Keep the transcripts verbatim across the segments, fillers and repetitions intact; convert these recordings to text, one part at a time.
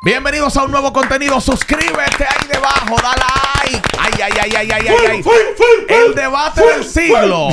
Bienvenidos a un nuevo contenido. Suscríbete ahí debajo, dale like. Ay, ay, ay, ay, ay, ay, ay. El debate del siglo.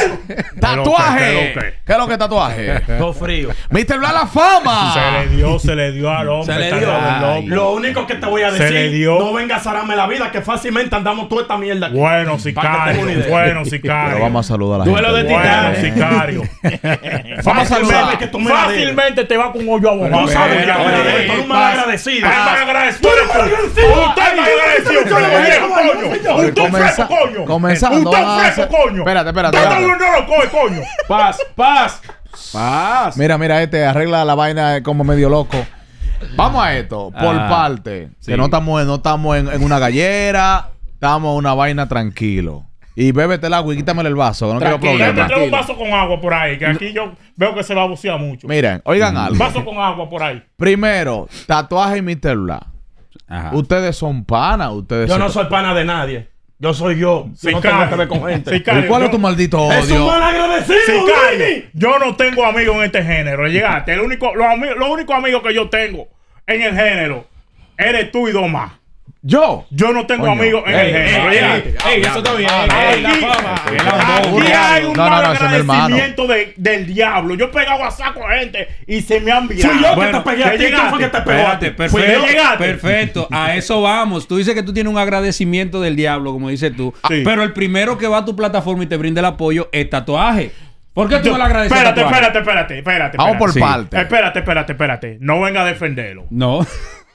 Tatuaje. ¿Qué es lo que es tatuaje? Todo frío. mister Bla la fama. Se le dio, se le dio al hombre. Se le está dio. loco. Lo único que te voy a Se le decir, dio. no vengas a zararme la vida, que fácilmente andamos toda esta mierda aquí. Bueno, Para que tenga una sicario. idea. Bueno, sicario. Pero vamos a saludar a la Duelo gente. de Bueno, titanes. sicario. Vamos a saludar. Fácilmente que tú me la debes. Fácilmente te va con un hoyo a No bomba. sabes, Mira, ya me la mira, debes. Tú eres un mal agradecido. Ay, mal agradecido. Tú eres mal agradecido. Usted es mal agradecido. Yo no Usted es voy a viejo, coño. Usted es Comenza- fresco, coño. comenzando, Usted vamos a es fresco, hacer- coño. Espérate, espérate, Usted espérate. no lo coge, coño. Paz, paz. Paz. Mira, mira, este arregla la vaina como medio loco. Vamos a esto, por Ah, parte. sí. Que no estamos, no estamos en, en una gallera, estamos en una vaina tranquilo. Y bébete el agua y quítamele el vaso, que no quiero Tranquilo, Te problemas. trae un vaso con agua por ahí, que aquí yo veo que se va a bucear mucho. Miren, oigan algo. Un vaso con agua por ahí. Primero, tatuaje y mister Bla. Ajá. Ustedes son panas, ustedes Yo son... no soy pana de nadie. Yo soy yo. Yo no tengo que ver con gente. Sicario, ¿Y cuál es yo- tu maldito Es un odio? mal agradecido, Sicario, Dani. yo no tengo amigos en este género. Llegaste. El único, los, ami- los únicos amigos que yo tengo en el género eres tú y dos más. ¿Yo? Yo no tengo Coño. amigos en Ey, el género. ey, Llegaste. ey, ey, eso está bien. Aquí, Ey, la fama. aquí hay un No, no, mal no, ese es mi hermano. agradecimiento de- del diablo. Yo he pegado a saco a gente y se me han virado. Fui yo que Bueno, te pegué a ya ti. ¿Quién fue que te pegó a ti? Espérate, Fui yo, perfecto. llegaste. Perfecto, a eso vamos. Tú dices que tú tienes un agradecimiento del diablo, como dices tú. Sí. Pero el primero que va a tu plataforma y te brinda el apoyo es tatuaje. ¿Por qué tú Yo- no le agradeces espérate, a tatuaje? espérate, espérate, espérate. Vamos por espérate. parte. Espérate, espérate, espérate. No venga a defenderlo. No.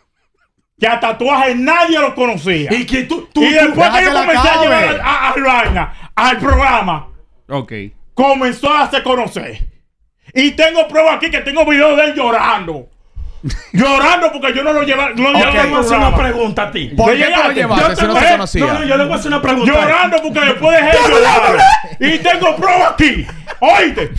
Que a tatuaje nadie lo conocía. Y que tú, tú, Y tú- después que yo déjate la comencé a cabe. llevar a, a, a vaina, al programa, Ok. comenzó a hacer conocer. Y tengo pruebas aquí que tengo videos de él llorando. Llorando porque yo no lo llevaba. No Yo llevaba te al voy a hacer una programa. pregunta a ti. ¿Por ¿Le qué tú lo llegaste? llevaste Yo si tengo- no se eh, conocía? No, no, yo le voy a hacer una pregunta. Llorando porque después de él llorar. Y tengo pruebas aquí. Oíste.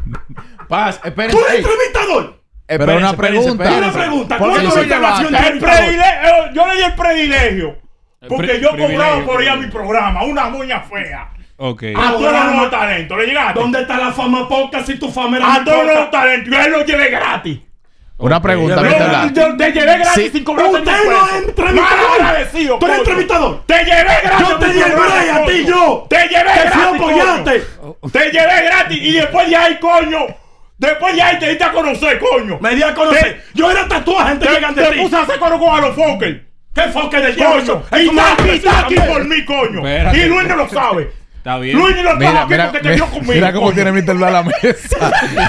Paz, Tú espérense. eres Ey, entrevistador. pero Espérense, una espérense, pregunta. espérense. Una pregunta. ¿Por qué ¿Cuándo tú lo se llamaste un llevaste? El privilegio, yo le di el privilegio. Porque pri- yo cobraba privilegio, por ir a mi privilegio. programa. Una moña fea. Ok. A todos los nuevos talentos. ¿Le llegaste? ¿Dónde está la fama poca si tu fama era A mi todos los poca? nuevos talentos. Yo a él lo llevé gratis. Una pregunta, Yo- Yo, mister Bla. yo te llevé gratis Sí. sin cobrarte Usted ni no peso. es entrevistador. Mal agradecido, Tú eres coño. entrevistador. Te llevé gratis. Yo te a mi di el programa, break a ti, coño. yo. Te llevé Te fui a gratis, apoyarte. coño. Te llevé gratis. Y después de ahí, coño. Después de ahí te diste a conocer, coño. Me di a conocer. Yo era tatuaje antes de Te, llegar te de ti. puse a hacer coro con a los Fokker. ¿Qué foque de diablo? Coño. Eso Y es está aquí, una está aquí también. por mí, coño. Espérate. Y Luis no lo sabe. Está bien. Luis ni lo trajo Mira, aquí mira, porque te mira, dio conmigo. mira cómo coño. tiene mister Bla la mesa.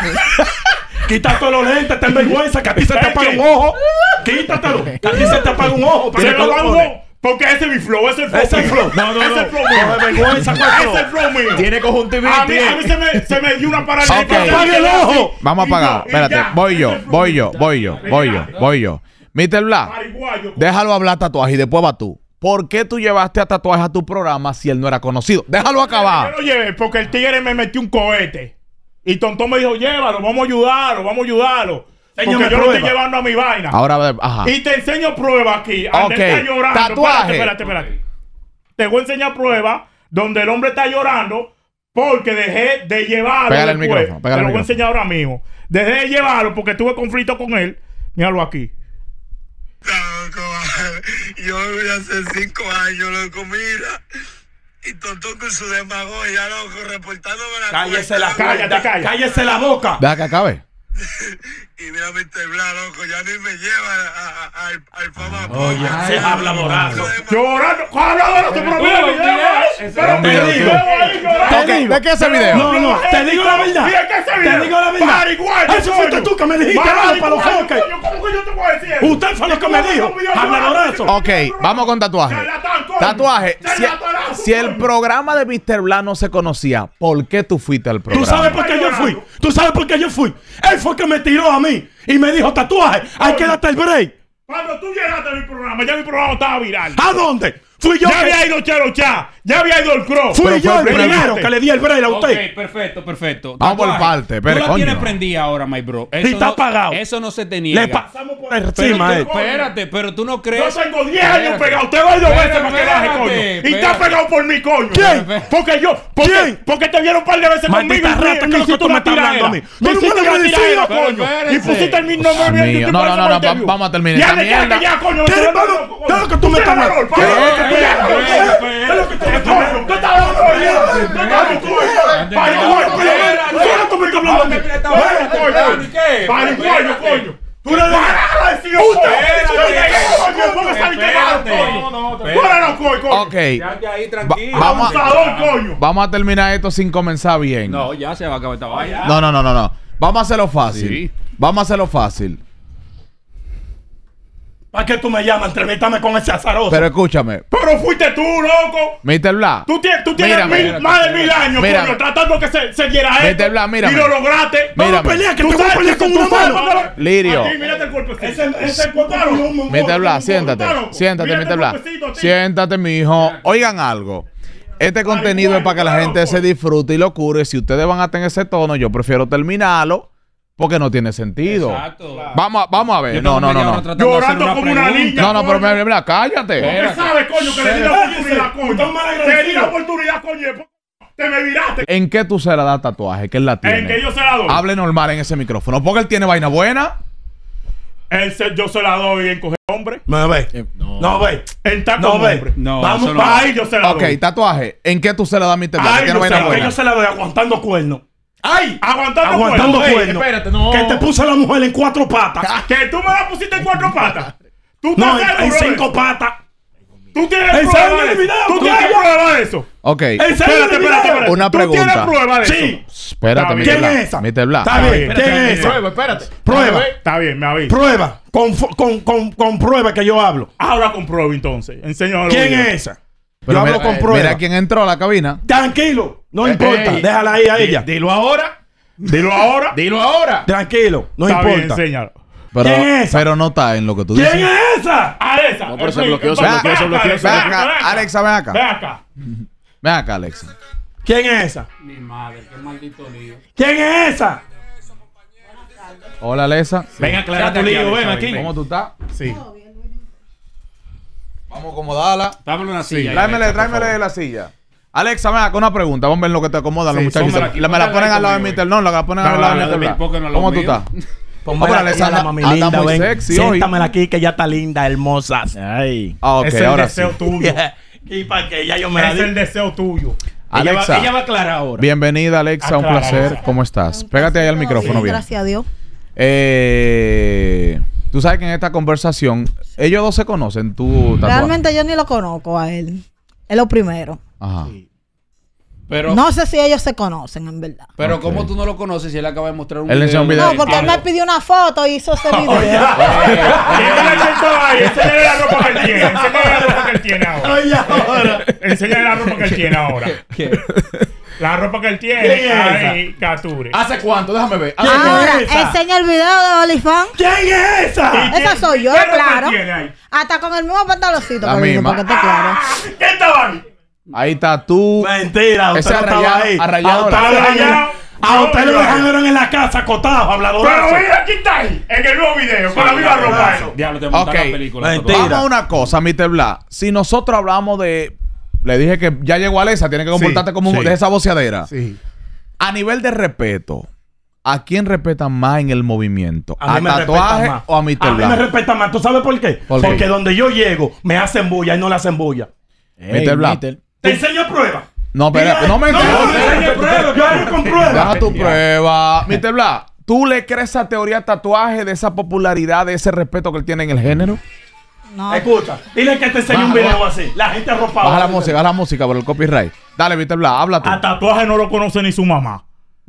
Quítate los lentes, ten vergüenza, que a ti se te ¿Sabes apaga qué? un ojo. Quítatelo, que a ti se te apaga un ojo. para Se que lo tú hago pones. porque ese es mi flow, ese es el flow. Ese es el mío. flow. No, no, Ese no. es el flow mío. Coge vergüenza, ¿cuál flow? Ese es el flow mío. Tiene conjuntivitis. A mí, a mí se, me, se me dio una parálisis. Ok. Apague el ojo. Vamos a Y yo- apagar. y Espérate, ya. voy yo, Ese es el voy flow yo, voy yo, mío. voy yo, voy yo. mister Bla, Paraguayo, déjalo hablar tatuaje y después va tú. ¿Por qué tú llevaste a tatuaje a tu programa si él no era conocido? Déjalo acabar. Yo lo llevé porque el tigre me metió un cohete. Y Tontón me dijo, llévalo, vamos a ayudarlo, vamos a ayudarlo. Porque Enséñame yo lo estoy prueba. llevando a mi vaina. Ahora, ajá. Y te enseño pruebas aquí. Donde Ok. él está llorando. Tatuaje. Espérate, espérate, espérate. Te voy a enseñar pruebas donde el hombre está llorando porque dejé de llevarlo. Pégale el después. micrófono, pégale Te lo el voy a enseñar ahora mismo. Dejé de llevarlo porque tuve conflicto con él. Míralo aquí. Loco, yo voy a hacer cinco años, loco, mira. Y Tontón con su demagogia, loco, reportándome la Cállese la cuenta. Cállate, cállate, cállate. cállese la boca. Deja que acabe. Y mira, mister Bla, loco, ya ni me lleva a- a- al, al fama. Oye, se habla morazo. Llorando. Cállate, pero mira el video. Pero Te mira el digo. video ahí llorando. Ok, ¿de qué es ese video? No, no, te digo la verdad. Mira que ese Te video. digo la verdad. Paraguayo, Eso fuiste coño. tú que me dijiste, Paraguayo, habla para los foques. coño, ¿cómo que yo te voy a decir eso? Usted fue lo que me dijo. Habla morazo. Ok, vamos con tatuaje. Charlatán, coño. Tatuaje. Si, Charlatanazo, si el coño. programa de mister Bla no se conocía, ¿por qué tú fuiste al ¿Tú programa? sabes por qué yo fui? ¿Tú sabes por qué yo fui? Él fue que me tiró a mí y me dijo, tatuaje, hay que darte el break. Cuando tú llegaste a mi programa, ya mi programa estaba viral. ¿A dónde? Fui yo Ya que- había ido Chelo Chá. Ya había ido el Cross. Fui Pero yo fue el primero. primero que le di el break a usted. Ok, perfecto, perfecto. Vamos por Tatuaje, parte, espere, Tú la coño. tienes prendida ahora, my bro. Sí, está no, apagado. Eso no se te niega. Le pasamos por Pero encima tú- a él. espérate, pero tú no Yo crees. tengo diez años Espérate. pegado. Usted va a ir dos veces Espérate, para que baje, espérate, coño. Y está espérate. pegado por mí, coño. ¿Quién? Porque yo. Porque, ¿Quién? Porque te vieron un par de veces Maldita conmigo. rata, ¿qué es lo que hiciste tú me una estás hablando a mí? tiradera. Tú eres Me hiciste un una tiradera, agradecido, coño. espérense. Y pusiste el mismo Dios nombre. mío. No, no, no, no, va- vamos a terminar Ya esta le mierda. ya, coño. ¿Qué me es estoy lo- hablando, qué es lo que tú me estás hablando? ¿Qué es lo que tú me estás hablando? ¿Qué es lo que tú me estás hablando? ¿Qué estás hablando? ¿Qué estás hablando? Pare, coño, coño. ¿Qué es lo que tú me estás hablando a mí? Pare, coño. Pare, coño, coño. Tú le das tío. Ok. Ya, ya ahí, tranquilo. Va- vamos, a, Abusador, coño. vamos a terminar esto sin comenzar bien. No, ya se va a acabar esta vaina. No, no, no, no, no. Vamos a hacerlo fácil. Sí. Vamos a hacerlo fácil. ¿Para qué tú me llamas? Entrevistame con ese azaroso. Pero escúchame, Pero fuiste tú, loco. mister Black. Tú tienes, tú tienes Mírame, mil- más de mil años, Mírame. coño, tratando que se, se diera Vete, esto. Blas, mírame. Y lo lograste. Mírame. Vamos a pelear, que Tú te voy a sabes pelear que con tú una sabes mano. cuando- Lirio. A ti, mírate el cuerpecito. Ese, ese cuerpo es un mongol. Mister Black, Tú siéntate. estás loco. Siéntate, Mírate mister el Black. cuerpecito a ti. Siéntate, mi hijo. Oigan algo. Este contenido es para que la gente se disfrute y lo cure. Si ustedes van a tener ese tono, yo prefiero terminarlo porque no tiene sentido. Exacto. Vamos a, vamos a ver. Yo No, tengo no, media no, hora no. tratando de hacer Llorando como una pregunta. niña. No, no, pero coño. mira, mira, cállate. Porque sabes, coño, que le di la Cállese. oportunidad, Usted es coño. mal Te di agradecido. la oportunidad, coño. Te me viraste. ¿En qué tú se la das tatuaje? Que él la tiene. En que yo se la doy. Hable normal en ese micrófono. Porque él tiene vaina buena. Él se- yo se la doy en coger hombre. No ve. No ve. En taco No hombre. ve. No, Vamos eso no. para Ahí yo se la Ok, doy. tatuaje. ¿En qué tú se la das, mister Black? Ay, Que tiene yo vaina sé que Que buena. yo se la doy aguantando cuernos. ¡Ay! Aguantando, Aguantando cuerno. cuernos. Espérate, no. Que te puse a la mujer en cuatro patas. Que tú me la pusiste en cuatro patas. Tú No, estás en, en seguro de cinco eso? patas. Tú tienes Enséñame prueba el de eso. video, Tú tienes coño. prueba de eso. Ok. Enséñame Espérate, el espérate, video. espérate. Una ¿Tú pregunta. tienes prueba de eso? Sí. Espérate, Está mister ¿Quién Black. es esa? mister Black. Está bien. Espérate, ¿Quién es esa? espérate. espérate. Prueba. Está bien, me avisa. Prueba. Con, fo- con, con, con prueba que yo hablo. Ahora con prueba entonces. Enséñame los ¿Quién videos. es esa? Pero yo hablo mira, con eh, prueba. Mira quién entró a la cabina. Tranquilo. No Eh, importa. ey. Déjala ahí a ella. Dilo ahora. Dilo ahora. Dilo ahora. Tranquilo. No Está bien, importa. enséñalo. Pero, ¿Quién es esa? pero no está en lo que tú ¿Quién dices. es esa? A esa. No, pero se Ven, bloqueó, se ven, bloqueó, ven se acá, bloqueó, Alexa, se Ven ven acá, acá. Alexa, ven acá. Ven acá. Ven acá, Alexa. ¿Quién es esa? Mi madre, qué maldito lío. ¿Quién es esa? Hola, Alexa. Ven, aclara tu lío, ven aquí. ¿Cómo tú estás? Sí. Vamos a acomodarla. Dámelo una silla. ahí, Tráemele, Alexa, por tráemele favor. la silla. Alexa, ven acá una pregunta. Vamos a ver lo que te acomodan los Sí, muchachos. pónmela Se- aquí, la- me la póngala ponen ahí al lado de conmigo. mister No, la ponen No, al lado de la mister de Black. mí, porque no lo ¿Cómo tú mío. estás? Pónmela Ahora, aquí, Alexa, anda, anda- mami anda linda, muy ven. sexy hoy. Siéntamela aquí que ya está linda, hermosa. Ay. Ah, ok, Es el ahora sí. deseo tuyo. Y para que ya yo me la Es di. el deseo tuyo. Alexa, Ella va a aclarar ahora. bienvenida, Alexa. Un Aclara, placer. Alexa. ¿Cómo estás? Pégate ahí al micrófono bien. Gracias a Dios. Eh, tú sabes que en esta conversación, ellos dos se conocen, tú, tatuaje. Realmente yo ni lo conozco a él. Es lo primero. Ajá. Pero, No sé si ellos se conocen, en verdad. pero Ok. ¿cómo tú no lo conoces si él acaba de mostrar un Él le enseñó un video. No, porque él me pidió una foto y hizo ese video. ¿Quién le sentó ahí? Enséñale la ropa que él tiene. Enséñale la ropa que él tiene ahora. Oye, ahora. Enséñale la ropa que él tiene ahora. ¿Qué? La ropa que él tiene. ¿Quién es Ahí, capture. ¿Hace cuánto? Déjame ver. ¿Quién Ahora, es esa? enseña el video de OnlyFans. ¿Quién es esa? Esa soy yo, ¿Qué ropa claro. tiene ahí? Hasta con el mismo pantaloncito. La que digo, misma. Porque está claro. ¿Qué estaba ahí? Ahí está tú. Mentira, usted Ese no estaba arrayado- ahí. arrayado A usted la- lo dejaron- Arrayado. a usted lo No, dejaron en la casa acotado, habladorazo. Pero mira, aquí está ahí. En el nuevo video. Con la misma ropa. ahí. Diablo, te montaron Ok. la película. Mentira. Vamos a una cosa, mister Black. Si nosotros hablamos de... Le dije que ya llegó Alexa, tiene que comportarte como un- sí. de esa voceadera. Sí. A nivel de respeto, ¿a quién respetan más en el movimiento? A ¿A, mí me Tatuaje respetan más. o a mister A mí me Black? respetan más. ¿Tú sabes por qué? ¿Por qué? Porque donde yo llego, me hacen bulla y no le hacen bulla. mister Black. Te enseño prueba. No, espérate, no me No, no, me enseñe entiendes. prueba. Yo hablo con Deja prueba. tu prueba. mister Black, ¿tú le crees esa teoría de tatuaje, de esa popularidad, de ese respeto que él tiene en el género? No. Escucha, dile que te enseñe un Baja, video baja. así. La gente arropada. Baja la música, baja la música por el copyright. Dale, mister Black, habla tú. A tatuaje no lo conoce ni su mamá.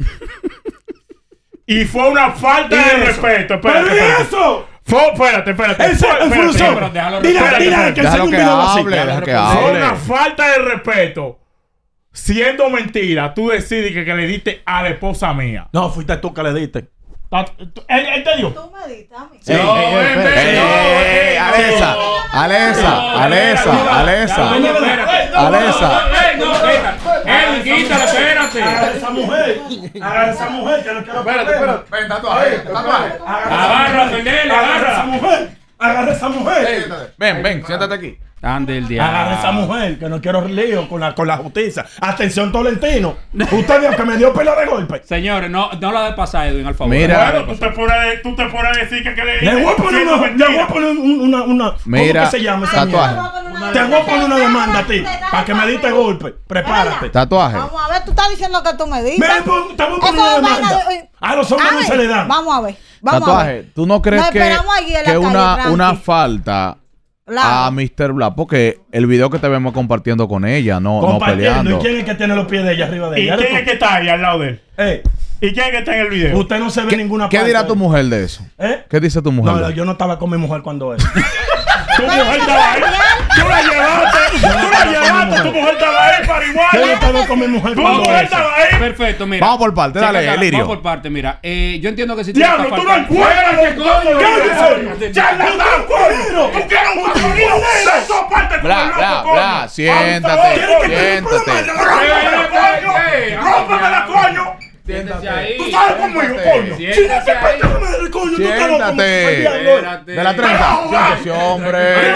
Y fue una falta ¿Y de eso? respeto. ¿Pero Espérate, y espérate. eso? Fue, espérate, espérate. Ese Fue- es espérate, Fruso. espérate. déjalo Dile, repetir. dile que Déjalo enseñe Déjalo un que video así. hable, deja que Fue hable. una falta de respeto. Siendo mentira, tú decides que, que le diste a la esposa mía. No, fuiste tú que le diste. Él, él te dio. Tú me diste a mí. Sí. No, ven, ven, ven, ey, Alesa, Alesa, Alesa, Alesa, Alesa. ¡Ey, quítale, espérate! Agarra esa mujer. Agarra esa mujer que no quiero. Espérate, espérate. Ven, tatuaje, tatuaje. Agarra, Fernel, Agarra esa agarra. mujer. Agarra esa mujer. Ven, ven, siéntate aquí. Ande el diablo. Agarra esa mujer que no quiero lío con la, con la justicia. Atención, Tolentino. Usted vio que me dio pelo de golpe. Señores, no, no la de pasar, Edwin, al favor. Mira. Bueno, tú te pones, tú te pones a decir que, que le Le voy a poner diciendo una, le mentira. voy a poner un- una, una, Mira, ¿cómo que se llama esa tatuaje. mierda? Te voy a poner una demanda a ti para que me diste golpe. Prepárate. Tatuaje. Vamos a ver, tú estás diciendo que tú me diste. Me pon- te voy a Eso poner una es vaina demanda. de- A los hombres A no ver, se le dan. Vamos a ver. Vamos a Tatuaje, ver. ¿tú no crees Nos que, esperamos allí en la que calle, una, tranqui. una falta Claro. a mister Black? Porque el video que te vemos compartiendo con ella, no, no Compartiendo. ¿Y peleando. quién es que tiene los pies de ella arriba de ¿Y ella? quién es que está ahí al lado de él? Eh, ¿Y quién es que está en el video? usted no se ve ¿Qué, ninguna qué parte dirá de- tu mujer de eso? ¿Eh? ¿Qué dice tu mujer? No, de no, eso? yo no estaba con mi mujer cuando él. Tu mujer estaba ahí. Tú la llevaste. Tú la llevaste. Tu mujer estaba ahí para igual. Yo no estaba con mi mujer Tu cuando mujer él. estaba ahí. Perfecto, mira. Vamos por parte, dale, Chécate, Lirio. Vamos por parte, mira. Eh, yo entiendo que si Diablo, tú no encuentras los coño. Cállese. ¡Charlatán, coño! ¡Tú quieres un coño! ¡Eso parte con Bla, el loco, bla, coño! bla, siéntate, Abusador, siéntate. ¡Rómpemela, coño! ¡Rómpemela, coño! Siéntese ahí. ¡Tú sabes conmigo, coño! Siéntese ahí. Coño, tú Siéntate. Espérate. De la treinta. Siéntese, hombre.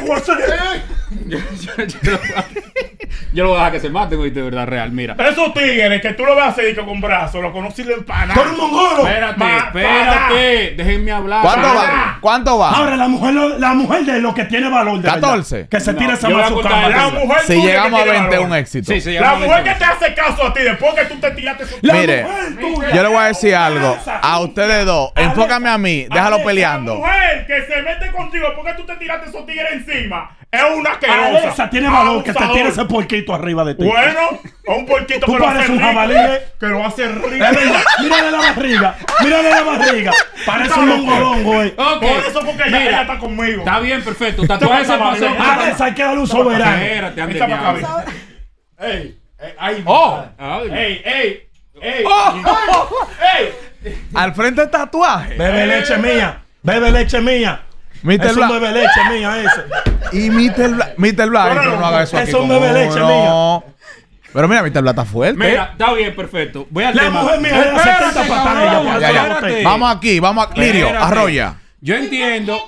Yo lo voy a dejar que se maten, de verdad, real. Mira. Esos tigres que tú lo ves así con brazos, lo conocí de empanada. Con un mongolo. Espérate, Ma- espérate. Déjenme hablar. ¿Cuánto Para. va? ¿Cuánto va? Ahora, la mujer, lo- la mujer de lo que tiene valor. De catorce. verdad, que se tira esa yo voy a mazucamba. contar La eso. mujer Si tuya que llegamos a tiene veinte, valor. un éxito. Sí, se La llama mujer que te hace caso a ti después que tú te tiraste su La Mire, mujer tuya. Yo le voy a decir algo. Alexa. A ustedes dos, Alexa. enfócame a mí, déjalo Alexa, peleando. La mujer que se mete contigo porque tú te tiraste esos tigres encima es una asquerosa. Alexa tiene valor que te Abusador. tire ese porquito arriba de ti. Bueno, a un porquito Tú que lo hace pareces un rico, jabalí, ¿eh? que lo hace rico. Es verdad. Mírale la barriga. Mírale la barriga. Parece un mongolongo, güey. Ok. Por eso porque ella, Mira, ella está conmigo. Está bien, perfecto. Tatuaje se pasó. Alexa, hay que darle un soberano. Espérate, ande Echa para acá, diablo. Ey, ey, ay, Oh. Ay, ey, ey, ey, ey. Al frente del tatuaje. Bebe leche mía. Bebe leche mía. mister Es un Black. bebe leche mía ese. Y mister Black. mister Black. No, no, pero no haga eso es aquí un con bebe leche uno. Pero mira, mister Black está fuerte. Mira, está bien, perfecto. Voy al La tema. mujer mía le da Espérate, setenta patadas cabrón, ella, por Ya, ya. espérate. Vamos aquí, vamos a Lirio, Espérate. arrolla. Yo entiendo.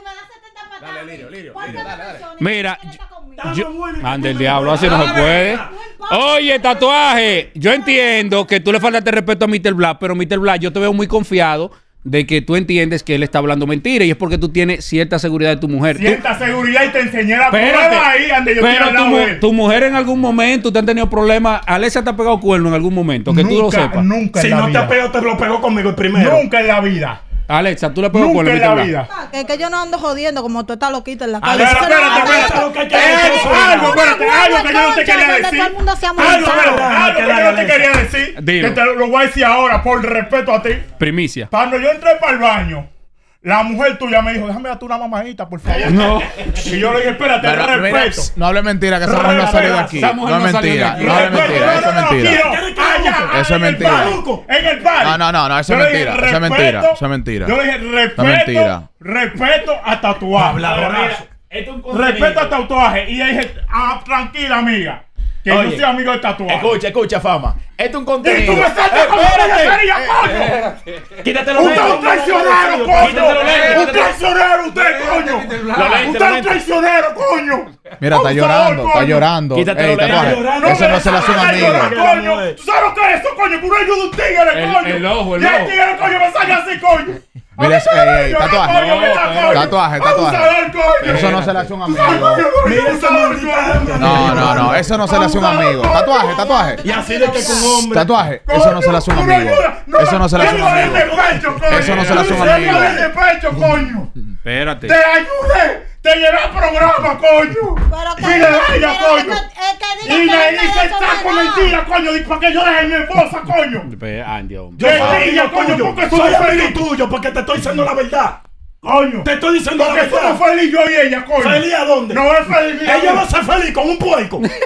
Mira, Yo- Ande el diablo, así no se puede. Oye, tatuaje. Yo entiendo que tú le faltaste respeto a mister Black, pero mister Black, yo te veo muy confiado de que tú entiendes que él está hablando mentira y es porque tú tienes cierta seguridad de tu mujer. Tú- Sienta seguridad y te enseñé la Espérate, prueba ahí donde yo pero quiero tu, hablar mu- de él. tu mujer en algún momento te han tenido problemas. Alexa te ha pegado cuerno en algún momento, que tú lo Nunca, sepas. Nunca Si en la no te vida. pegó, te lo pegó conmigo el primero. Nunca en la vida. Alexa, tú le pegas Nunca cuerno a en la mister Black. vida. Que, que yo no ando jodiendo como tú estás loquita en la calle. Espérate, Eso no espérate, va a espérate. pasar. lo que hay que Eh, hacer es algo, eso. espérate, Una algo que yo no te concha quería donde decir. todo el mundo se ha Algo, molestado. espérate, Déjame algo que que le yo haga te eso. quería decir. Dilo. Que te lo voy a decir ahora por respeto a ti. Primicia. Cuando yo entré para el baño, la mujer tuya me dijo, déjame darte una mamadita, por favor. No. Y yo le dije, espérate, Pero, mira, respeto. no hable mentira, que esa mujer no ha salido de aquí. Esa mujer No es no salió de mentira, aquí. no hable Respeto, mentira, eso es no, no, no, mentira. aquí no, allá, Eso es en el mentira. bar, En el bar. No, no, no, no, eso es Yo le dije, mentira, eso es respeto, mentira, eso es mentira. Yo le dije, respeto, mentira. respeto a tatuaje. Habladorazo. Respeto a tatuaje. Y ella dije, ah, tranquila, amiga. Que Oye, yo soy amigo de tatuaje. Escucha, escucha, fama. Esto es un Y tú contenido. me saltas con la coño. Quítate los Usted es un traicionero, coño. Quítate los lentes, Un quítate- traicionero, usted, coño. Los lentes, Usted es los un lentes. traicionero, coño. Mira, está Abusador, llorando, está coño. llorando. Quítate Ey, los lentes. tatuaje, Está llorando. eso no se le hace un me amigo. salga, coño. ¿Tú sabes lo que es eso, coño? Que uno ayuda a un tigre, El- coño. el ojo, el Y el ojo. tigre, coño, me sale así, coño. Mira, A mí ey, me ey, llora, tatuaje. coño, mira, coño. Tatuaje, tatuaje. Abusador, coño. Eso no se le hace un ¿Tú sabes, amigo. coño, coño, Mira esa abusador, maldita coño. hembra. No, no, no, eso no se le hace un amigo. Tatuaje, tatuaje. Y así de que con hombre. Tatuaje, eso no se le hace un Coño, amigo. no, Eso no se le hace un no, amigo. de pecho, coño. Eso no se le hace un Eso amigo. es de pecho, coño. Espérate. Te ayudé. Te llevé al programa, coño. Pero que- Mira, ella, pero coño. que- es que diga Y que me él me dice hizo saco nada. mentira, coño, y para que yo deje a mi esposa, coño. Pe- Ande, hombre. Yo Soy ella, coño, tuyo. porque Soy somos amigo feliz. tuyo porque te estoy diciendo la verdad. Coño. Te estoy diciendo la Porque somos verdad. feliz yo y ella, coño. ¿Feliz a dónde? No es feliz. Ella va a ser feliz con un puerco.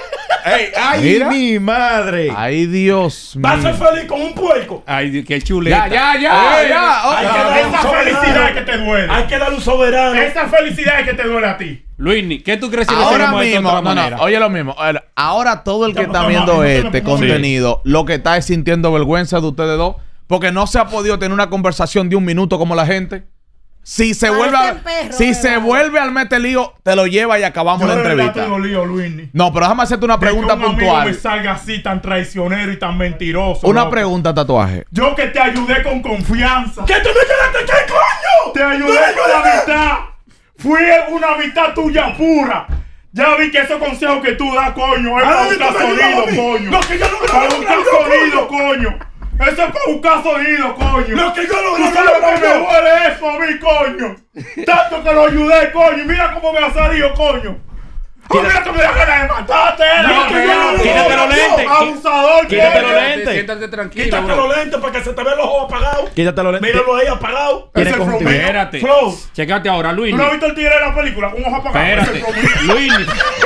Ey, ay, Mira. mi madre. Ay, Dios mío. Va a ser feliz con un puerco. Ay, qué chuleta. Ya, ya, ya, Ey, ya. hay que Oh, darle un Esa soberano. felicidad es que te duele. Hay que darle un soberano. Esa felicidad es que te duele a ti. Luisni, ¿qué tú crees si lo Ahora hacemos esto de mismo, otra no, manera? no, oye lo mismo. Ahora- Ahora todo el que Estamos está viendo tomando, este estamos tomando. contenido, lo que está es sintiendo vergüenza de ustedes dos, porque no se ha podido tener una conversación de un minuto como la gente. Si se Parecen vuelve a, perros, si de se verdad. vuelve al mete lío, te lo lleva y acabamos la Yo de verdad entrevista. tengo lío, Luisni. No, pero déjame hacerte una pregunta De que un amigo puntual. me salga así tan traicionero y tan mentiroso. Una loco. pregunta, tatuaje. Yo que te ayudé con confianza. ¿Qué tú me quedaste qué, coño? Te ayudé con la mitad. Fui una mitad tuya pura. Ya vi que esos consejos que tú das, coño, es Ah, para tú buscar me ayudas a sonido, mí. coño. No, que yo no me Para lo buscar hago, sonido, coño. Eso es para buscar sonido, coño. No, que yo lo Tú no, sabes no, que me no. duele eso a mí, coño. Tanto que lo ayudé, coño. Y mira cómo me ha salido, coño. Ah, mira que me da ganas de matarte. No, que no, yo no, quítate los lentes. Abusador, Quítate coño. los lentes. Siéntate tranquilo, Quítate bro. los lentes para que se te vean los ojos apagados. Quítate los lentes. Míralo ahí apagado. Ese Tiene es conjuntivitis. Flomino. Espérate. Flow. Chécate ahora, ¿Tú Luisni. no has visto el tigre de la película? Con un ojo apagado. Ese Espérate. es Flomino. Luisni.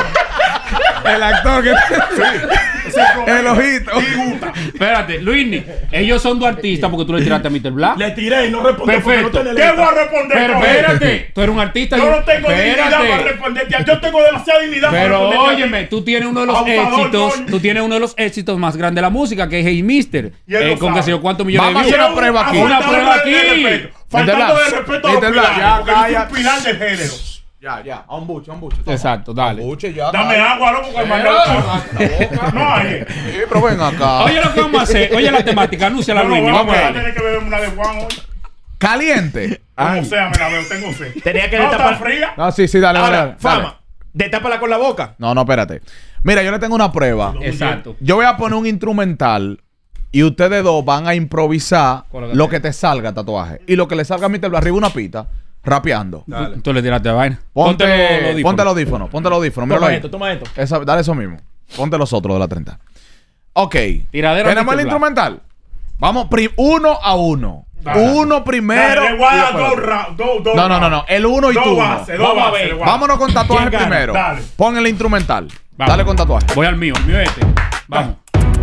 El actor que... Ese es Flomino. El ojito. Y gusta. Espérate, Luisni. Ellos son dos artistas porque tú le tiraste a mister Black. Le tiré y no respondió porque no Perfecto. tiene ¿Qué lente. voy a responder? Pero coño? espérate, tú eres un artista. Yo y- no tengo dignidad para Espérate. responderte. Yo tengo demasiada dignidad para Pero responderte. óyeme, tú tienes uno de los Abusador, éxitos, coño. tú tienes uno de los éxitos más grandes de la música, que es Hey Mister. Y él Eh, lo con sabe. que sé yo cuántos millones Vamos a de hacer views. una prueba aquí. Una prueba Faltando de aquí. respeto. Faltando Blas, de respeto a los Mister Blas, pilares, ya, porque yo soy calla. un pilar del género. Ya, ya. A un buche, a un buche. Exacto, dale. Buche, ya. Dame agua, loco, que me No hay. Sí, pero ven acá. Oye lo que vamos a hacer, oye la temática, anúnciala No, no, Luisni, vamos vamos a a darle. tener que beberme una de Juan hoy. Caliente. Como sea, me la veo, tengo sed. Tenía que No, está destapar. fría. No, sí, sí, dale, dale, Ahora, dale. dale. fama. Destápala con la boca. No, no, espérate. Mira, yo le tengo una prueba. Exacto. Yo voy a poner un instrumental y ustedes dos van a improvisar Con lo que lo te- que te salga, tatuaje. Y lo que le salga a mister Blas, arriba una pita, rapeando. Tú, tú le tiraste la vaina. Ponte, los audífonos. ponte el audífono, ponte el audífono. Míralo Toma ahí. esto, toma esto. Esa- dale eso mismo. Ponte los otros de la treinta. Ok. Tiradero Tenemos el mister Blas. instrumental. Vamos pri- uno a uno. Dale. Uno primero. Dale, le voy a y dar después dos otro. ra- dos- dos No, no, no, no. bases. El uno y Dos tú. uno. bases, dos Vamos a bases, ver. le voy a dar. Vámonos con tatuaje ¿Quién gana? primero. Dale. Pon el instrumental. Vamos. Dale con tatuaje. Voy al mío, el mío es este. Vamos.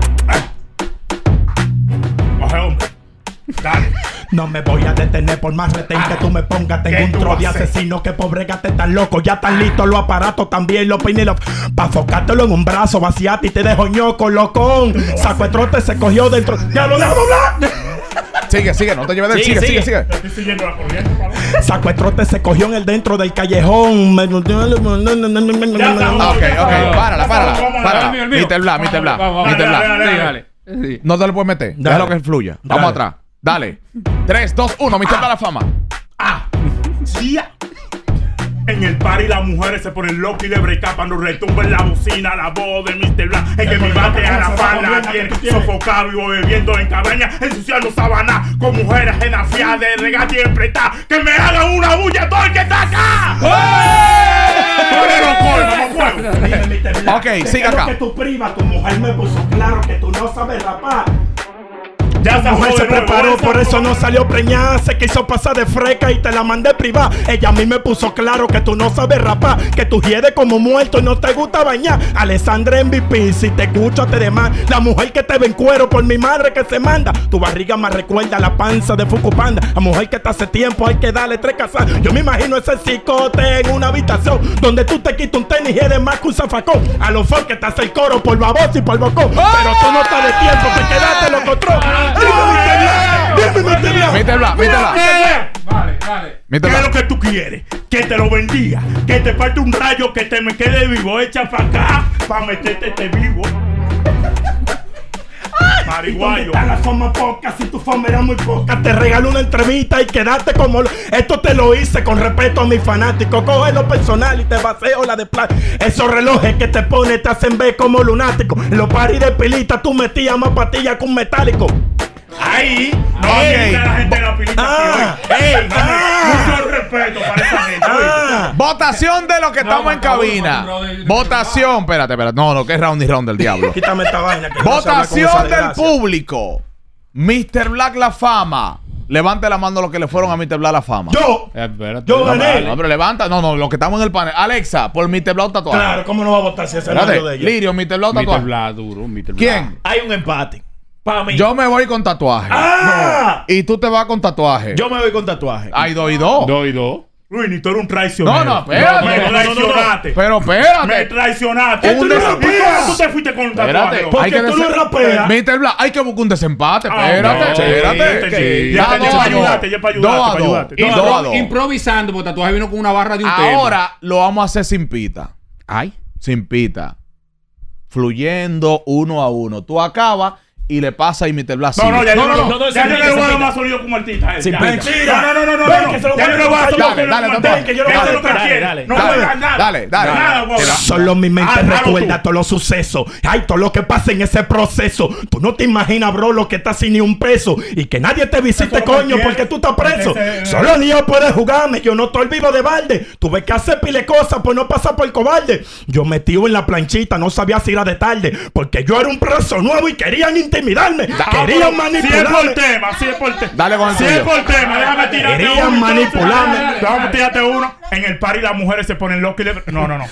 Coge, hombre. Dale. No me voy a detener por más retén que tú me pongas. Tengo ¿qué un tú tro de vas a hacer? asesino que pobregate tan loco. Ya están listos los aparatos también, los pinilos. Pa' focártelo en un brazo, vaciate y te dejo ñoco, locón. Saco el trote, se cogió dentro. ¡Ya lo dejo doblar! Sigue, sigue, no te lleves del. Sigue, Sigue, sigue, sigue. sigue. Estoy siguiendo la corriente, palo. Saco el trote, se cogió en el dentro del callejón. Ya está. Ah, ok, ok. Párala, párala. Vamos, Párala. el mío, el mío. mister Blas, mister Blas. Vamos, vamos. mister Dale, Blas. dale, Sí, dale. dale. Sí. No te lo puedes meter. Dale. Déjalo que fluya. Vamos Dale. atrás. Dale. tres, dos, uno. mister Blas la fama. Yeah. En el party las mujeres se ponen locas y le brecan cuando retumba en la bocina la voz de mister Blas. Es que mi bate a la pala tiene sofocado y voy bebiendo en cabaña, ensuciando sabana con mujeres enafiadas de regar siempre está. Que me hagan una bulla todo el que está acá. Ok, sigue acá. Que tu prima, tu mujer me puso claro que tú no sabes rapar. Ya La mujer se preparó, por eso no salió preñada. Se quiso pasar de freca y te la mandé privada. Ella a mí me puso claro que tú no sabes rapar, que tú hiedes como muerto y no te gusta bañar. Alessandra M V P, si te escucho te demanda. La mujer que te ve en cuero por mi madre que se manda. Tu barriga me recuerda a la panza de Fucupanda. La mujer que te hace tiempo hay que darle tres casas. Yo me imagino ese cicote en una habitación donde tú te quitas un tenis y eres más que un zafacón. A los folk que te hace el coro por baboso y por bocón. Pero tú no estás de tiempo, te quedaste locotrón. Dime, mister Blas. mister Blas, mister Blas. Vale, vale. mister ¿Qué es Blas. lo que tú quieres? Que te lo bendiga. Que te falte un rayo que te me quede vivo. Echa pa' acá pa' meterte este vivo. Marihuayo. Está la fama poca, si tu fama era muy poca. Te regalo una entrevista y quedaste como lo- esto te lo hice con respeto a mis fanáticos. Coge lo personal y te vaceo la de plata. Esos relojes que te pones te hacen ver como lunático. En los paris de pilita tú metías más pastillas que un metálico. Ahí no Ok. hay la gente de la pilita Ah, aquí hoy. Ey, ah. mucho respeto para esa gente. Ah, Votación de los que estamos en para uno, cabina. para un round de- Votación. Espérate, espérate. No, no, que es round y round del diablo. quítame esta vaina. que no se habla con esa Votación del desgracia. público. mister Black la fama. levante la mano los que le fueron a mister Bla la fama. Yo. Eh, espérate. Yo gané. No, hombre, levanta. No, no, los que estamos en el panel. Alexa, por mister Bla un tatuaje. Claro, ¿cómo no va a votar si ese es el Espérate, novio de ella? Lirio, mister Bla un mister tatuaje. Bla, duro, mister Bla. ¿Quién? Hay un empate. Para mí. Yo me voy con tatuaje. ¡Ah! Y tú te vas con tatuaje. Yo me voy con tatuaje. Hay dos y dos. Dos y dos. Luis, ni tú eres un traicionero. No, no, espérate. Me traicionaste. Pero Me espérate. traicionaste. Un ¿Y des- cómo tú te fuiste con un tatuaje? Espérate. loco? Porque tú no desen- rapeas. mister Bla, hay que buscar un desempate. Ah, Espérate, no, espérate. sí, Sí. ya Da te- ya dos para a dos. ayudarte, ya para Dos ayudarte, a para dos. ayudarte. Dos Impro- a dos. improvisando, porque tatuaje vino con una barra de un tema. Ahora lo vamos a hacer sin pita. Ay. Sin pita. Fluyendo uno a uno. Tú acabas y le pasa y mister Bla No, no, sigue. ya No, yo no, no, no, no, ya sin yo pita, no le voy a sin dar pita. más sonido como artista. a él, Sin ya. pita. Mentira. No, no, no, no, Ven, no. que se lo Ya voy yo a no voy a dar. hacer Dale, sonido dale, como dale, artista. que yo lo Eso voy a es lo que dale, quiere. dale. No voy a Dale, dejar nada. dale, dale. Nada, voy a dejar. Solo mi mente Ah, hazlo recuerda tú. todos los sucesos. Ay, todo lo que pasa en ese proceso. Tú no te imaginas, bro, lo que está sin ni un peso. Y que nadie te visite, Eso coño, quiere. porque tú estás preso. Porque ese- Solo Dios puede jugarme. Yo no estoy vivo de balde. Tuve que hacer pile cosas, pues no pasa por cobarde. Yo metido en la planchita, no sabía si era de tarde. Porque yo era un preso nuevo y querían intimidarme. Querían Si es por manipularme. tema, si es por tema. Dale con el Si es tuyo. por tema, déjame tirarte Querían uno. manipularme. Déjame tirarte uno. En el party las mujeres se ponen locas y le... No, no, no.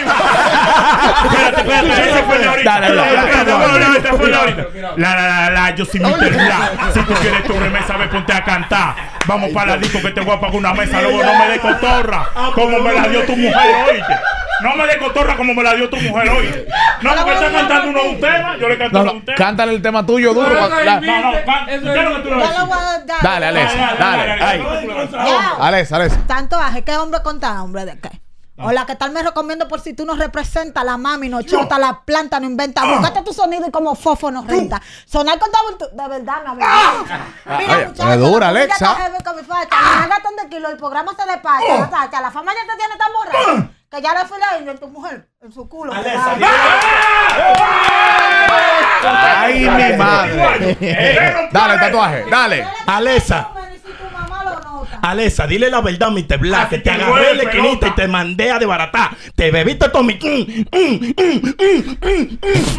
Espérate, espérate. Ese fue el de ahorita. Dale, dale, dale. Espérate, fue el de ahorita, fue el de ahorita. La, la, la, la, yo soy mister Bla. Si tú quieres tu remesa, ve, ponte a cantar. Vamos para la disco que te voy a pagar una mesa. Luego no me dé cotorra como me la dio tu mujer, oíste. No me dé cotorra como me la dio tu mujer, oíste. No, porque está cantando uno de un tema, yo le canto No, uno de no, un tema. cántale el tema tuyo duro. Pero pa- la- No, no, can- ¿qué es lo que tú le vas a Ya lo decir? voy a dar. Dale, Alex. Dale, Dale. dale, Ay. dale. Ya. Alex, Alex. Tatuaje, ¿qué hombre contra hombre de qué? Hola, ¿qué tal? Me recomiendo por si tú no representas la mami, no chota, la planta, no inventa. Búscate tu sonido y como fofo nos renta. Sonar con tu- de verdad, me Mira, Oye, muchachos, es dura, la familia Alexa. está heavy con mi facha. Me gastan de kilo, el programa se despacha. muchacha. La fama ya te tiene tan borracha que ya le fui la indio en tu mujer, en su culo. Alexa, Ay, mi madre. Dale, tatuaje. Dale. Alexa. Alesa, dile la verdad, mister Bla, Así que te que agarré huele, en la esquinita pelota. y te mandé a desbaratar. Te bebiste todo mi... mm, mm, mm, mm, mm,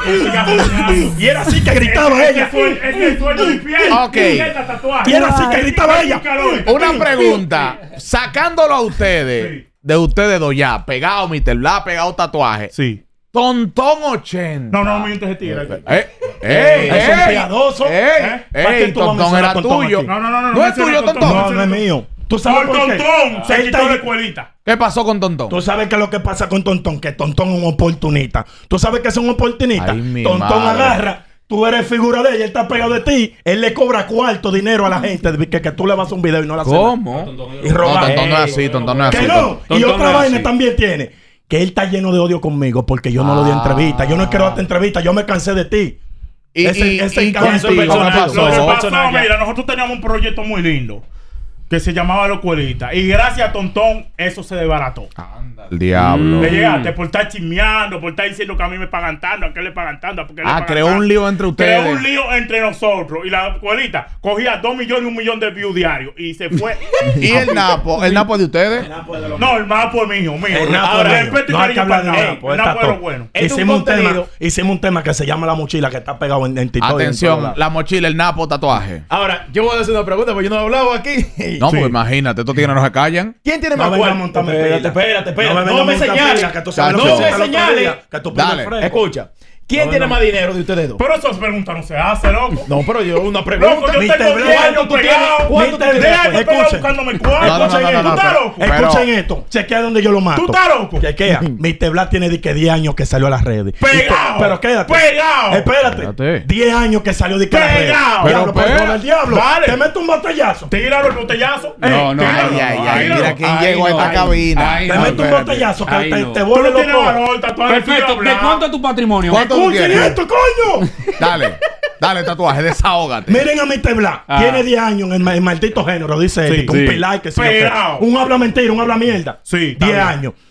mm. Y era así que gritaba ella. Ese es el sueño infiel. Ok. Ese tatuaje. Y era así que gritaba ella. Una pregunta. Sacándolo a ustedes, de ustedes dos ya, pegado mister Bla, pegado tatuaje. Sí. Tontón ochenta. No, no, no mientes ese tigre. Eh, ey, Es un ey, piadoso. ey, ¿Eh? ¿Para qué ey, tú vas a Tontón mencionar era Tontón tuyo. aquí? No, no, no, no. No es menciona tuyo, Tontón. Tontón. No, no es mío. ¿Tú sabes Por por qué? Tontón se Él quitó está- la escuelita. ¿Qué pasó con Tontón? Tú sabes que lo que pasa con Tontón, que Tontón es un oportunista. Tú sabes que es un oportunista. Ay, mi Tontón madre. agarra, tú eres figura de ella, él está pegado de ti, él le cobra cuarto dinero a la gente de que, que tú le vas a hacer un video y no la haces. ¿Cómo? Y No, robar. Tontón no es así, Tontón no es Que así. no. Y Tontón otra no es vaina así. también tiene. Que él está lleno de odio conmigo porque yo no lo di Ah. entrevista. Yo no quiero darte entrevista, yo me cansé de ti. Y, Ese- y, ese y cabrón contigo, ¿qué personaje. pasó? Lo que No, pasó, personaje. mira, nosotros teníamos un proyecto muy lindo que se llamaba La Escuelita. Y gracias a Tontón, eso se desbarató. El diablo. Le llegaste por estar chismeando, por estar diciendo que a mí me pagan tanto, a qué le pagan tanto, a por qué le Ah, pagan creó tanto. un lío entre ustedes. Creó un lío entre nosotros. Y la escuelita cogía dos millones y un millón de views diarios. Y se fue. ¿Y el Napo? ¿El Napo es de ustedes? No, el mapo es mío, mío. El Napo Ahora, es mío. respeto y No hay que cariño hablar para de el Napo, Napo. El está Napo es lo todo. bueno. Es un Hicimos un, tema, contenido. hicimos un tema que se llama La Mochila, que está pegado en, en TikTok y en todos Atención, lados. la mochila, el Napo, tatuaje. Ahora, yo voy a hacer una pregunta porque yo no he hablado aquí. No, pues imagínate, estos tigres no se callan. ¿Quién tiene No más venga a cuarto? montarme Espérate, pila. espérate, espérate. No No, me venga a me montar señales. pila, que tú sabes lo Chacho. que No hiciste me el otro señales. día, que tú pides Dale. fresco. Escucha. ¿Quién No, tiene no. más dinero de ustedes dos? Pero esas preguntas no se hacen, loco. No, pero yo una Loco, pregunta. yo mister tengo Bla, diez ¿cuánto años tú tienes? pegado. ¿Cuánto tú diez tienes? años pegado Escuchen. buscándome No, cuarto. no, no, no, Escuchen no, ¿Tú esto. estás pero- loco? pero- Escuchen esto. Chequea donde yo lo mato. ¿Tú estás loco? Chequea. mister Bla tiene de que diez años que salió a las redes. Pegado. Y tú- Pero quédate. Pegado. Espérate. Espérate. diez años que salió de que a las redes. Pegado. Diablo, Pero por espera. el diablo. Dale. Te meto un botellazo. Te Tíralo el botellazo. No, Eh, no, tíralo. Ay, ay, ay, Tíralo. mira quién Ay, llegó a no, esta ay, cabina. ay, te no, meto un espérate. botellazo que Ay, te, no. te Tú vuelve no tienes loco. valor, tatuaje. Perfecto. ¿De cuánto es tu patrimonio? ¿Cuánto tú Escuchen quieres? esto, coño. Dale, dale, tatuaje, desahógate. Miren a mister Bla. Ah. Tiene diez años en el, ma- el maldito género, dice él. Sí, y con sí. un pilar que se Pegado. Un habla mentira, un habla mierda. Sí, está diez bien. años.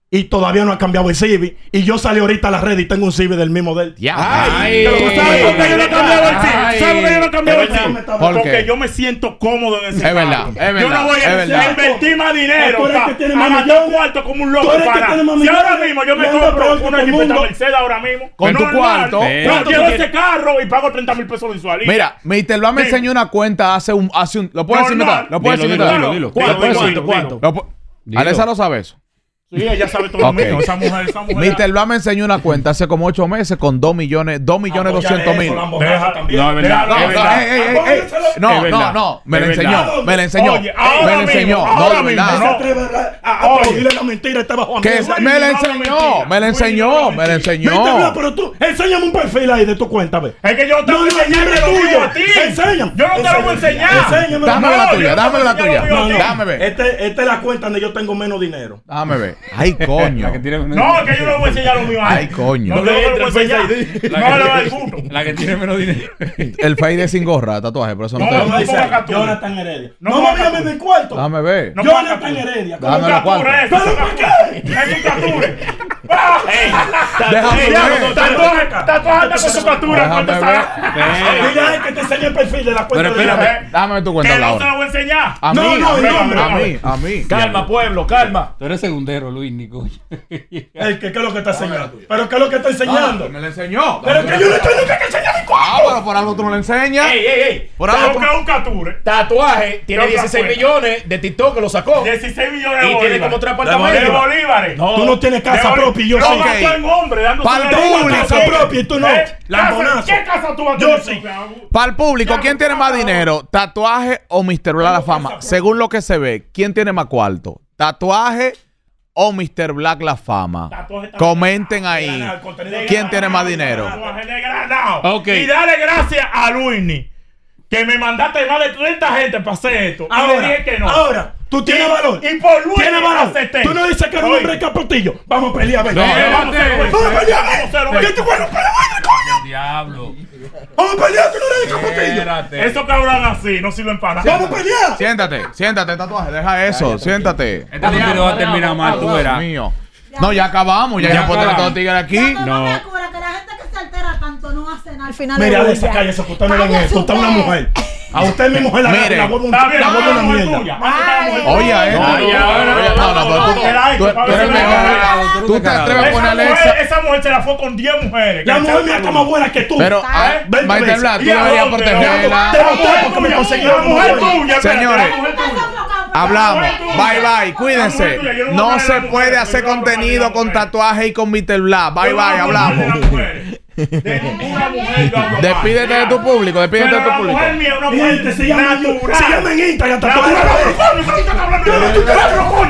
Y todavía no ha cambiado el Civic. Y yo salí ahorita a la red y tengo un Civic del mismo de él. Ya. Ay, ¿sabes por qué yo no he cambiado el Civic? ¿Sabes por qué yo no he cambiado el Civic? Porque yo me siento cómodo en ese Es verdad, es verdad. Yo no voy a invertir más dinero a mandar un cuarto como un loco para. Si ahora mismo yo me compro una jipeta Mercedes ahora mismo. Con tu cuarto. Yo quiero ese carro y pago treinta mil pesos mensuales. Mira, mister Blas me enseñó una cuenta hace un... hace un ¿Lo puedes decir? ¿Lo puedes decir? Dilo, dilo. ¿Cuánto? ¿Cuánto? Alessa lo sabe eso. Sí, ella sabe todo lo mío. Esa mujer, esa mujer. mister Blas me enseñó una cuenta hace como ocho meses con dos millones, dos millones doscientos mil. No, es verdad. No, no, no. Me la enseñó. Me la enseñó. Me la enseñó. No, de verdad. Dile la mentira, está bajo Que me la enseñó. Me la enseñó. Me la enseñó. Pero tú, enséñame un perfil ahí de tu cuenta, ve. Es que yo te voy a enseñar lo tuyo a ti. Enséñame. Yo no te lo voy a enseñar. Enséñame. Dame la tuya. Dame la tuya. Dame ver. Esta es la cuenta donde yo tengo menos dinero. Dame ver. Ay, coño. No, es que yo no le voy a enseñar lo mío a él. Ay, coño. No le voy a enseñar. No le voy a dar punto. La que tiene menos dinero. El Face sin gorra, tatuaje, por eso no te... No, dice Jonathan Heredia. No me llames mi cuarto. Dame ver. Jonathan Heredia. Dame la cuarta. ¿Pero por qué? Es un capture. Déjame ver. Tatuaje, tatuaje con su captura. Déjame ver. Mira, que te enseñe el perfil de la cuenta. Pero espérate. Dame ver tu cuenta, Que no Laura. te lo voy a enseñar. A mí, No, no, a mí, no, a mí, a mí. Calma, pueblo, calma. Tú eres segundero, Luis, Nico. El que, ¿qué es lo que está enseñando? ¿Pero qué es lo que está enseñando? Me la enseñó. Pero que yo no estoy nunca que enseñar mi cuarto. Ah, pero por algo tú no le enseñas. Ey, ey, ey. Por algo tú Porque es un capture. Tatuaje tiene Otra dieciséis cuenta. millones de TikTok que lo sacó. dieciséis millones de Y tiene como tres De apartamentos. bolívares. Tú no tienes casa propia y yo No, sí. gastó en hombre, dándose Pa'l la público. lengua. Casa propia y tú no. ¿Eh? Casa- Lambonazo. ¿Qué casa tú vas a Yo tener? sí. Para el público, ¿quién tiene más dinero? ¿Tatuaje o mister Blas la fama? Según lo que se ve, ¿quién tiene más cuarto? ¿Tatuaje o mister Blas la fama? Tatuaje está Comenten ganado, ahí. ganado, el contenido ¿Quién de tiene ganado, más dinero? tatuaje de ganado. Ok. Y dale gracias a Luisni, que me mandaste más de treinta gente para hacer esto. y le Ahora, dije que no. ahora, tú tienes Y- valor. y por Luis Tienes valor. acepté. Tú no dices que eres un Oye. hombre capotillo. Vamos a pelear, ven. No, Vamos vamos a hacer- a pelear, vamos a hacer- ven. ¿Qué tú bueno? Pero bueno, coño. Diablo. Vamos a pelear, tú no eres capotillo. Espérate. Esos cabrones así no sirven para nada. Vamos a pelear. Siéntate, siéntate, tatuaje. Deja eso, siéntate. Este partido va a terminar mal, tú Dios verás. mío. No, ya acabamos. Ya, Ya ya puedo tener acabamos. todo tigre aquí. No. No. Me acuerdo que la gente que se altera tanto no hace nada al final. Mira, del de esa día. calle, eso que usted no ven Cállese eso. Usted es una usted. mujer. A usted mi mujer la Mire. la vuelve un- Está bien, la vuelve una la mujer mierda. tuya. Vamos a estar la mujer Oye, tuya. eh. No, Oye, ya, no, no, no, no, no, no, no, no, tú- tú- tú- tú para ver eres si mejor. me- Tú te atreves a Esa poner a mujer, Alexa. esa mujer se la fue con diez mujeres. La mujer mía está más buena que tú. Pero, ah, Veinte Maite veces. Blas, tú ¿Y a deberías dónde? protegerla. Te boté porque me conseguí la una mujer mujer. tuya. espérate, Señores, la mujer tuya. Hablamos. La mujer tuya. Bye bye. La mujer Cuídense. tuya, yo no voy a No hablar de se la mujer, puede yo hacer no voy a hablar de contenido la con mujer. tatuaje y con mister Blas. Bye Yo no bye. voy a hablar de Hablamos. las mujeres. De ninguna mujer yo hablo mal. Despídete de tu público. Despídete de Pero tu la público. mujer mía es una Mi gente, mujer se llama natural. se llama en Instagram. La tatuaje. mujer- coño, ¿qué estás hablando? Pero tú te vas a-